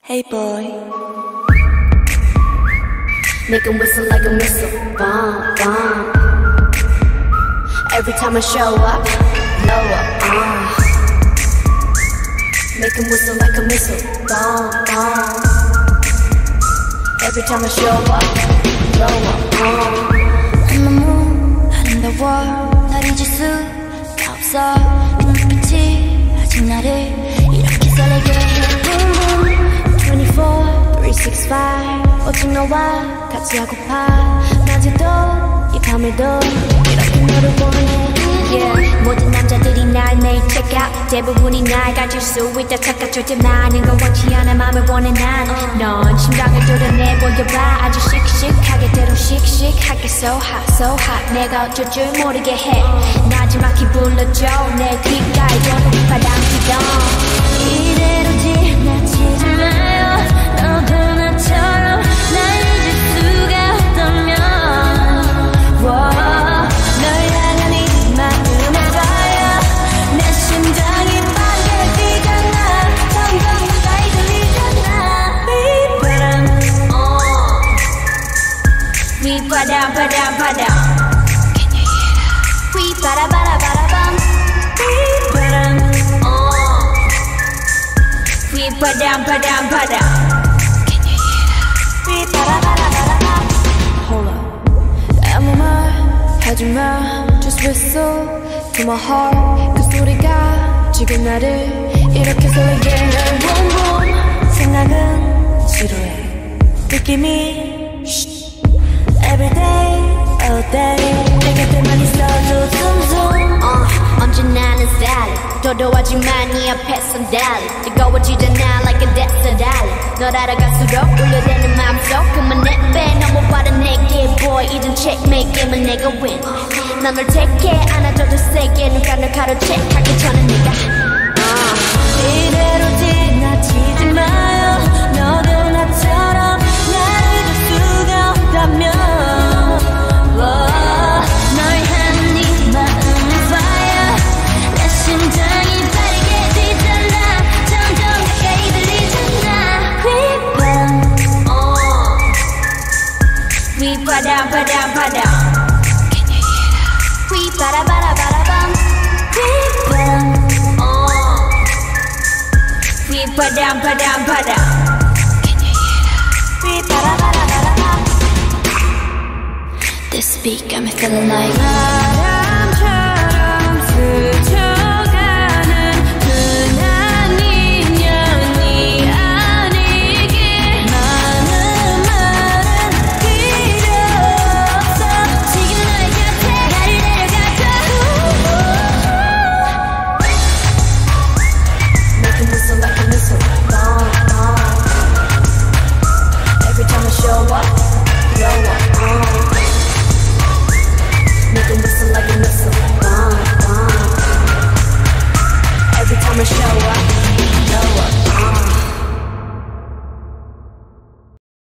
Hey boy, make 'em whistle like a missile, bomb, bomb. Every time I show up, blow up, make 'em whistle like a missile, bomb, bomb. Every time I show up, blow up, 너무 아름다워 날 잊을 수가 없어 눈빛이 아직 나를 이렇게 설레게 해 24, 365 오직 너와 같이 하고파 낮에도 이 밤에도 이렇게 너를 원해 yeah. 모든 남자들이 날 매일 check out 대부분이 날 가질 수 있다 착각 절대 많은 건 원치 않아 맘을 원해 난넌 심장을 뚫어내 보여봐 아주 씩씩하게 때론 씩씩하게 so hot 내가 어쩔 줄 모르게 해 마지막히 불러줘 내 귓가에 도는 바람 기동 이대로 지나치지 마요 너도 나처럼 날 잊을 수가 없다면 널 향한 이 마음의 fire 내 심장이 빠르게 뛰잖아 점점 가까이 들리잖아 휘바람 바람 바람 Can you hear that? 휘바라바라바라밤 휘바람 휘바람 바람 바람 Can you hear that? 휘바라바라바라밤 Hold up 아무 말 하지마 Just whistle to my heart 그 소리가 지금 나를 이렇게 설레게 해 Boom boom 생각은 지루해 느낌이 Everyday, all day 내 곁에만 있어도 zoom 언제나 는 살래 도도하지만 네 앞에선 달리 뜨거워지잖아 like a desert island 널 알아갈수록 울려대는 맘속 그만 내빼 너무 빠른 내게 boy 이젠 checkmate 게임은 내가 win 난 널 택해 안아줘도 세게 누가 널 가로채 하기 전에 네가 이대로 지나치지 마요 너도 나처럼 날 잊을 수가 없다면 휘바람 바람 바람 Can you hear that? 휘바라바라바라밤 휘바람 휘바람 바람 바람 Can you hear that? 휘바라바라바라밤 This beat got me feeling like